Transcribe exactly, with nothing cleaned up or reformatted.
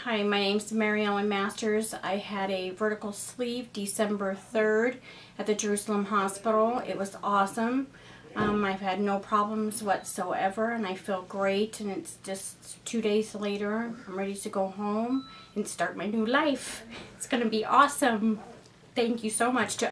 Hi, my name's Mary Ellen Masters. I had a vertical sleeve December third at the Jerusalem Hospital. It was awesome. Um, I've had no problems whatsoever and I feel great, and it's just two days later. I'm ready to go home and start my new life. It's going to be awesome. Thank you so much to